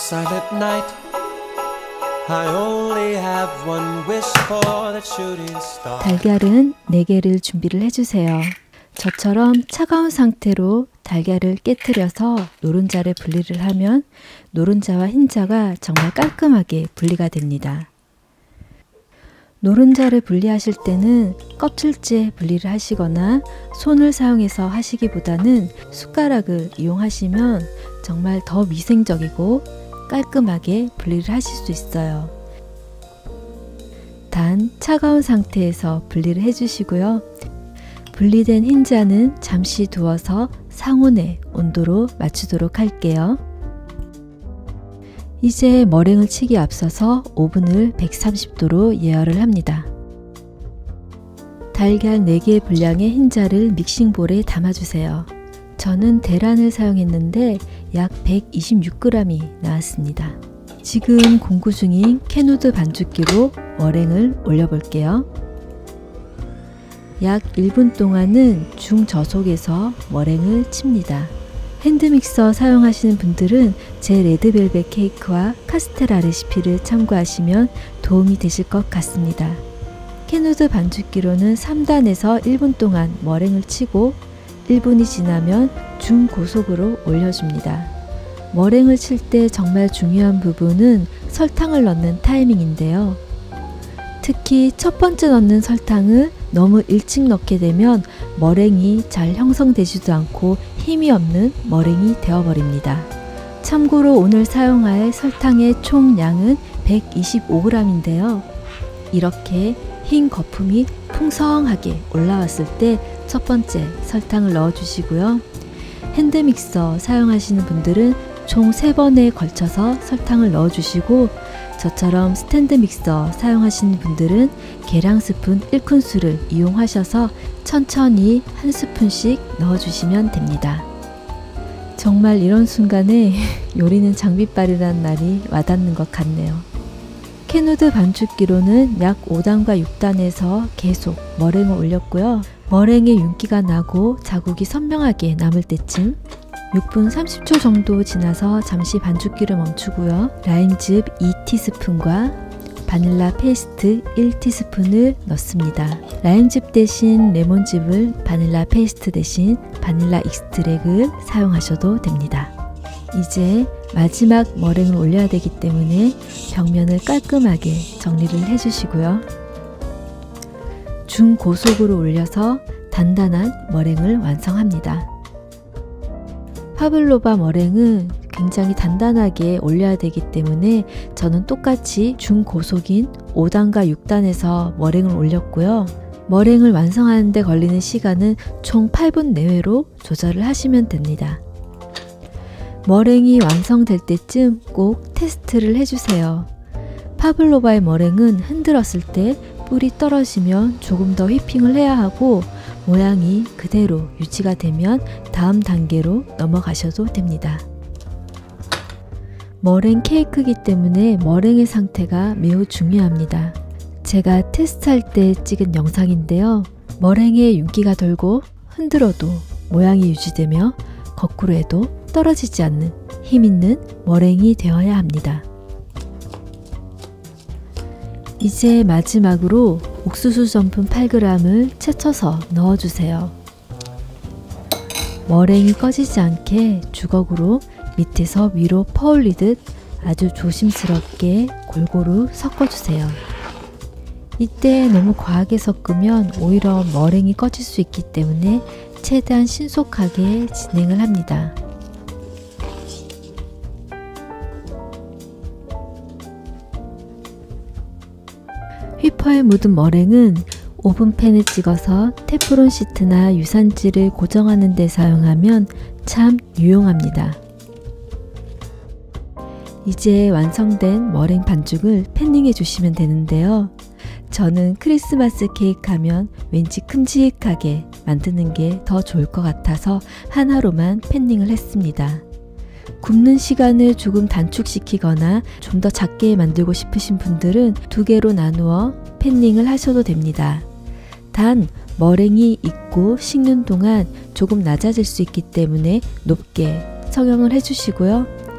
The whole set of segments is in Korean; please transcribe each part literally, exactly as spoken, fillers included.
silent night. I only have one wish for that shooting star. 달걀은 네 개를 준비를 해주세요. 저처럼 차가운 상태로 달걀을 깨트려서 노른자를 분리를 하면 노른자와 흰자가 정말 깔끔하게 분리가 됩니다. 노른자를 분리하실 때는 껍질째 분리를 하시거나 손을 사용해서 하시기보다는 숟가락을 이용하시면 정말 더 위생적이고 깔끔하게 분리를 하실 수 있어요. 단 차가운 상태에서 분리를 해주시고요. 분리된 흰자는 잠시 두어서 상온의 온도로 맞추도록 할게요. 이제 머랭을 치기 앞서서 오븐을 백삼십 도로 예열을 합니다. 달걀 네 개 분량의 흰자를 믹싱볼에 담아주세요. 저는 대란을 사용했는데 약 백이십육 그램이 나왔습니다. 지금 공구 중인 캐누드 반죽기로 머랭을 올려볼게요. 약 일 분 동안은 중저속에서 머랭을 칩니다. 핸드믹서 사용하시는 분들은 제 레드벨벳 케이크와 카스테라 레시피를 참고하시면 도움이 되실 것 같습니다. 캐누드 반죽기로는 삼 단에서 일 분 동안 머랭을 치고 일 분이 지나면 중고속으로 올려줍니다. 머랭을 칠 때 정말 중요한 부분은 설탕을 넣는 타이밍인데요. 특히 첫 번째 넣는 설탕을 너무 일찍 넣게 되면 머랭이 잘 형성되지도 않고 힘이 없는 머랭이 되어버립니다. 참고로 오늘 사용할 설탕의 총 양은 백이십오 그램인데요. 이렇게 흰 거품이 풍성하게 올라왔을 때 첫 번째 설탕을 넣어 주시고요. 핸드믹서 사용하시는 분들은 총 세 번에 걸쳐서 설탕을 넣어 주시고, 저처럼 스탠드 믹서 사용하시는 분들은 계량 스푼 일 큰술을 이용하셔서 천천히 한 스푼씩 넣어주시면 됩니다. 정말 이런 순간에 요리는 장비빨이라는 말이 와닿는 것 같네요. 캐누드 반죽기로는 약 오 단과 육 단에서 계속 머랭을 올렸고요. 머랭에 윤기가 나고 자국이 선명하게 남을 때쯤 육 분 삼십 초 정도 지나서 잠시 반죽기를 멈추고요. 라임즙 이 티스푼과 바닐라 페이스트 일 티스푼을 넣습니다. 라임즙 대신 레몬즙을 바닐라 페이스트 대신 바닐라 익스트랙을 사용하셔도 됩니다. 이제 마지막 머랭을 올려야 되기 때문에 벽면을 깔끔하게 정리를 해주시고요. 중고속으로 올려서 단단한 머랭을 완성합니다. 파블로바 머랭은 굉장히 단단하게 올려야 되기 때문에 저는 똑같이 중고속인 오 단과 육 단에서 머랭을 올렸고요. 머랭을 완성하는 데 걸리는 시간은 총 팔 분 내외로 조절을 하시면 됩니다. 머랭이 완성될 때쯤 꼭 테스트를 해주세요. 파블로바의 머랭은 흔들었을 때 뿔이 떨어지면 조금 더 휘핑을 해야 하고, 모양이 그대로 유지가 되면 다음 단계로 넘어가셔도 됩니다. 머랭 케이크이기 때문에 머랭의 상태가 매우 중요합니다. 제가 테스트할 때 찍은 영상인데요. 머랭에 윤기가 돌고 흔들어도 모양이 유지되며 거꾸로 해도 떨어지지 않는 힘있는 머랭이 되어야 합니다. 이제 마지막으로 옥수수 전분 팔 그램을 채쳐서 넣어주세요. 머랭이 꺼지지 않게 주걱으로 밑에서 위로 퍼올리듯 아주 조심스럽게 골고루 섞어주세요. 이때 너무 과하게 섞으면 오히려 머랭이 꺼질 수 있기 때문에 최대한 신속하게 진행을 합니다. 휘퍼에 묻은 머랭은 오븐팬에 찍어서 테프론 시트나 유산지를 고정하는 데 사용하면 참 유용합니다. 이제 완성된 머랭 반죽을 패닝해 주시면 되는데요. 저는 크리스마스 케이크 하면 왠지 큼직하게 만드는 게 더 좋을 것 같아서 하나로만 패닝을 했습니다. 굽는 시간을 조금 단축시키거나 좀 더 작게 만들고 싶으신 분들은 두 개로 나누어 패닝을 하셔도 됩니다. 단 머랭이 익고 식는 동안 조금 낮아질 수 있기 때문에 높게 성형을 해주시고요.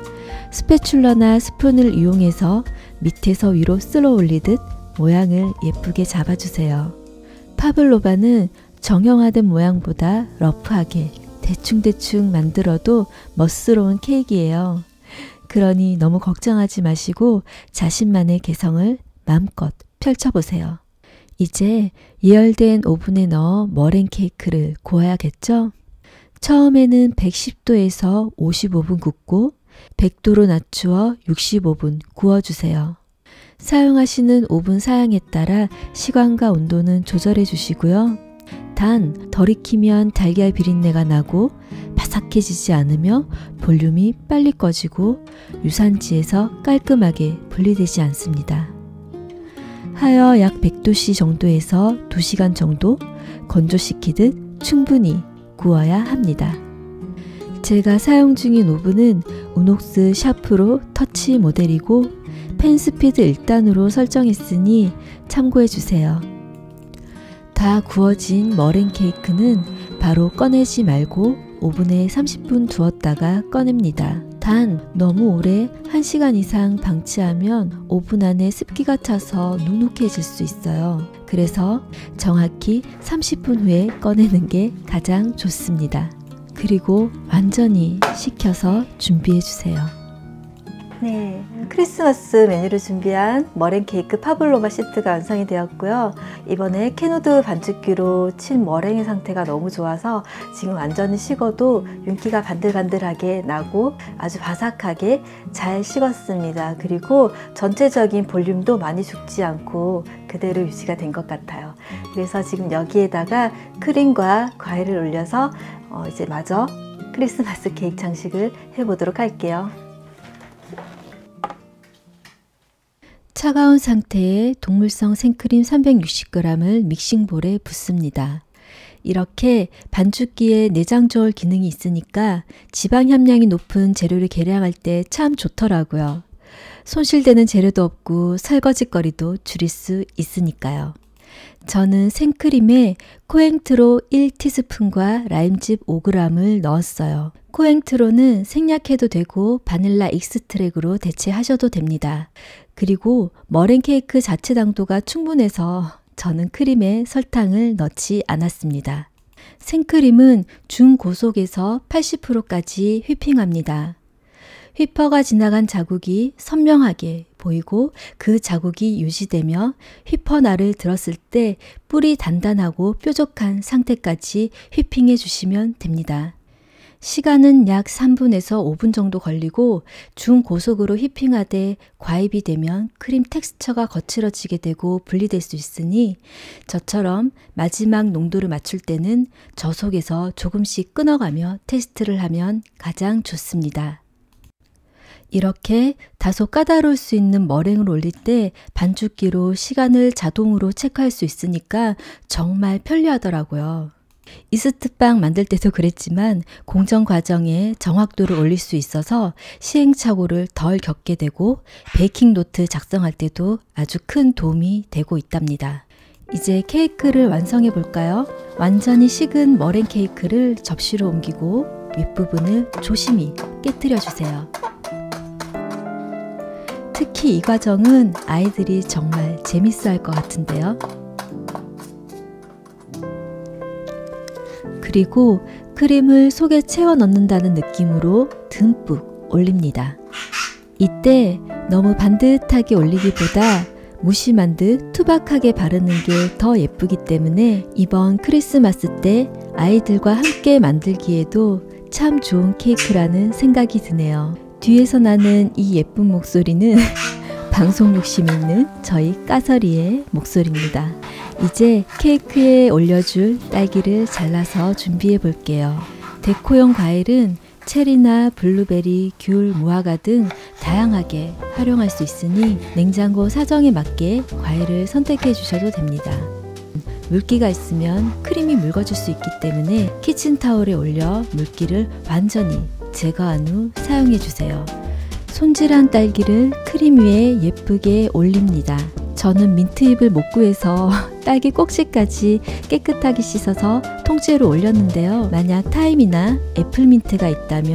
스패츌러나 스푼을 이용해서 밑에서 위로 쓸어 올리듯 모양을 예쁘게 잡아주세요. 파블로바는 정형화된 모양보다 러프하게 대충대충 만들어도 멋스러운 케이크예요. 그러니 너무 걱정하지 마시고 자신만의 개성을 마음껏 펼쳐보세요. 이제 예열된 오븐에 넣어 머랭 케이크를 구워야겠죠? 처음에는 백십 도에서 오십오 분 굽고 백 도로 낮추어 육십오 분 구워주세요. 사용하시는 오븐 사양에 따라 시간과 온도는 조절해 주시고요. 단 덜 익히면 달걀 비린내가 나고 바삭해지지 않으며 볼륨이 빨리 꺼지고 유산지에서 깔끔하게 분리되지 않습니다. 하여 약 백 도씨 정도에서 두 시간 정도 건조시키듯 충분히 구워야 합니다. 제가 사용 중인 오븐은 우녹스 샤프로 터치 모델이고 팬스피드 일 단으로 설정했으니 참고해 주세요. 다 구워진 머랭 케이크는 바로 꺼내지 말고 오븐에 삼십 분 두었다가 꺼냅니다. 단 너무 오래 한 시간 이상 방치하면 오븐 안에 습기가 차서 눅눅해질 수 있어요. 그래서 정확히 삼십 분 후에 꺼내는 게 가장 좋습니다. 그리고 완전히 식혀서 준비해 주세요. 네, 크리스마스 메뉴를 준비한 머랭 케이크 파블로바 시트가 완성이 되었고요. 이번에 캐누드 반죽기로 친 머랭의 상태가 너무 좋아서 지금 완전히 식어도 윤기가 반들반들하게 나고 아주 바삭하게 잘 식었습니다. 그리고 전체적인 볼륨도 많이 죽지 않고 그대로 유지가 된 것 같아요. 그래서 지금 여기에다가 크림과 과일을 올려서 어 이제 마저 크리스마스 케이크 장식을 해보도록 할게요. 차가운 상태의 동물성 생크림 삼백육십 그램을 믹싱볼에 붓습니다. 이렇게 반죽기에 내장 저울 기능이 있으니까 지방 함량이 높은 재료를 계량할 때 참 좋더라고요. 손실되는 재료도 없고 설거지거리도 줄일 수 있으니까요. 저는 생크림에 코엥트로 일 티스푼과 라임즙 오 그램을 넣었어요. 코엥트로는 생략해도 되고 바닐라 익스트랙으로 대체하셔도 됩니다. 그리고 머랭 케이크 자체 당도가 충분해서 저는 크림에 설탕을 넣지 않았습니다. 생크림은 중고속에서 팔십 퍼센트까지 휘핑합니다. 휘퍼가 지나간 자국이 선명하게 보이고 그 자국이 유지되며 휘퍼날을 들었을 때 뿔이 단단하고 뾰족한 상태까지 휘핑해 주시면 됩니다. 시간은 약 삼 분에서 오 분 정도 걸리고 중고속으로 휘핑하되 과입이 되면 크림 텍스처가 거칠어지게 되고 분리될 수 있으니 저처럼 마지막 농도를 맞출 때는 저속에서 조금씩 끊어가며 테스트를 하면 가장 좋습니다. 이렇게 다소 까다로울 수 있는 머랭을 올릴 때 반죽기로 시간을 자동으로 체크할 수 있으니까 정말 편리하더라고요. 이스트빵 만들 때도 그랬지만 공정 과정에 정확도를 올릴 수 있어서 시행착오를 덜 겪게 되고 베이킹 노트 작성할 때도 아주 큰 도움이 되고 있답니다. 이제 케이크를 완성해 볼까요? 완전히 식은 머랭 케이크를 접시로 옮기고 윗부분을 조심히 깨뜨려 주세요. 특히 이 과정은 아이들이 정말 재밌어 할 것 같은데요. 그리고 크림을 속에 채워 넣는다는 느낌으로 듬뿍 올립니다. 이때 너무 반듯하게 올리기보다 무심한 듯 투박하게 바르는 게 더 예쁘기 때문에 이번 크리스마스 때 아이들과 함께 만들기에도 참 좋은 케이크라는 생각이 드네요. 뒤에서 나는 이 예쁜 목소리는 방송 욕심이 있는 저희 까서리의 목소리입니다. 이제 케이크에 올려줄 딸기를 잘라서 준비해 볼게요. 데코용 과일은 체리나 블루베리, 귤, 무화과 등 다양하게 활용할 수 있으니 냉장고 사정에 맞게 과일을 선택해 주셔도 됩니다. 물기가 있으면 크림이 묽어질 수 있기 때문에 키친타올에 올려 물기를 완전히 제거한 후 사용해 주세요. 손질한 딸기를 크림 위에 예쁘게 올립니다. 저는 민트잎을 못 구해서 딸기 꼭지까지 깨끗하게 씻어서 통째로 올렸는데요. 만약 타임이나 애플민트가 있다면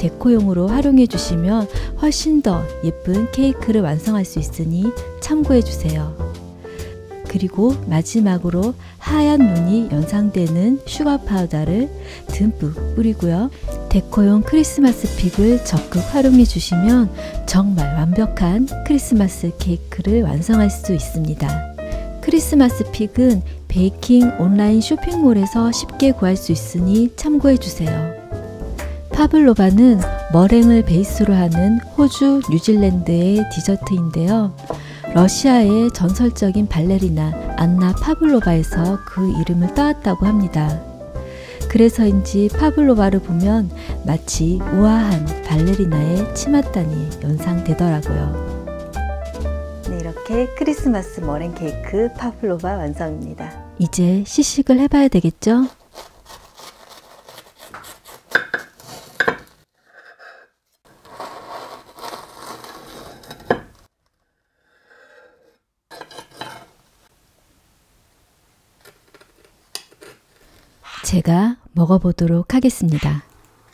데코용으로 활용해 주시면 훨씬 더 예쁜 케이크를 완성할 수 있으니 참고해 주세요. 그리고 마지막으로 하얀 눈이 연상되는 슈가 파우더를 듬뿍 뿌리고요. 데코용 크리스마스 픽을 적극 활용해 주시면 정말 완벽한 크리스마스 케이크를 완성할 수 있습니다. 크리스마스 픽은 베이킹 온라인 쇼핑몰에서 쉽게 구할 수 있으니 참고해 주세요. 파블로바는 머랭을 베이스로 하는 호주, 뉴질랜드의 디저트인데요. 러시아의 전설적인 발레리나 안나 파블로바에서 그 이름을 따왔다고 합니다. 그래서인지 파블로바를 보면 마치 우아한 발레리나의 치맛단이 연상되더라고요. 네, 이렇게 크리스마스 머랭 케이크 파블로바 완성입니다. 이제 시식을 해봐야 되겠죠? 제가 먹어보도록 하겠습니다.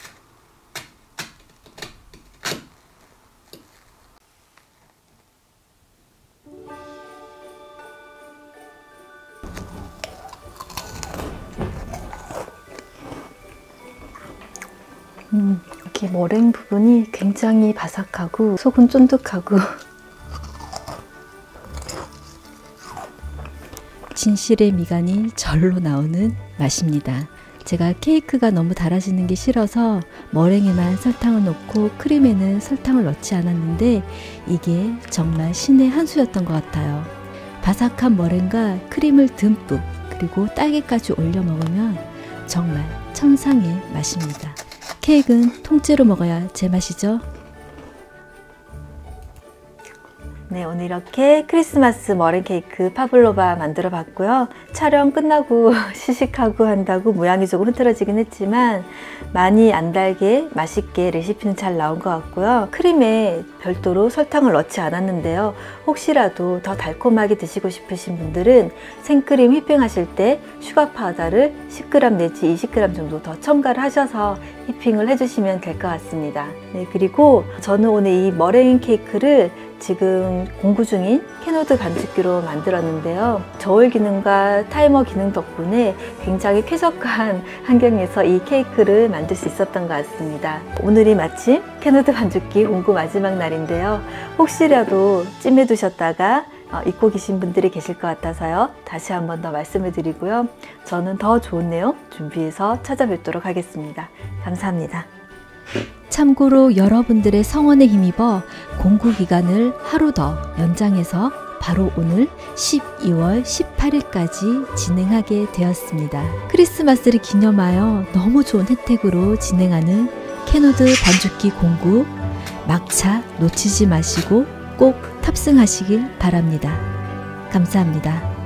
음, 이렇게 머랭 부분이 굉장히 바삭하고 속은 쫀득하고 진실의 미간이 절로 나오는 맛입니다. 제가 케이크가 너무 달아지는 게 싫어서 머랭에만 설탕을 넣고 크림에는 설탕을 넣지 않았는데 이게 정말 신의 한 수였던 것 같아요. 바삭한 머랭과 크림을 듬뿍 그리고 딸기까지 올려 먹으면 정말 천상의 맛입니다. 케이크는 통째로 먹어야 제맛이죠. 네, 오늘 이렇게 크리스마스 머랭 케이크 파블로바 만들어 봤고요. 촬영 끝나고 시식하고 한다고 모양이 조금 흐트러지긴 했지만 많이 안 달게 맛있게 레시피는 잘 나온 것 같고요. 크림에 별도로 설탕을 넣지 않았는데요. 혹시라도 더 달콤하게 드시고 싶으신 분들은 생크림 휘핑하실 때 슈가 파우더를 십 그램 내지 이십 그램 정도 더 첨가를 하셔서 휘핑을 해주시면 될 것 같습니다. 네, 그리고 저는 오늘 이 머랭 케이크를 지금 공구 중인 캐노드 반죽기로 만들었는데요. 저울 기능과 타이머 기능 덕분에 굉장히 쾌적한 환경에서 이 케이크를 만들 수 있었던 것 같습니다. 오늘이 마침 캐노드 반죽기 공구 마지막 날인데요. 혹시라도 찜해 두셨다가 어, 잊고 계신 분들이 계실 것 같아서요. 다시 한 번 더 말씀을 드리고요. 저는 더 좋은 내용 준비해서 찾아뵙도록 하겠습니다. 감사합니다. 참고로 여러분들의 성원에 힘입어 공구 기간을 하루 더 연장해서 바로 오늘 십이월 십팔일까지 진행하게 되었습니다. 크리스마스를 기념하여 너무 좋은 혜택으로 진행하는 캐노드 반죽기 공구 막차 놓치지 마시고 꼭 탑승하시길 바랍니다. 감사합니다.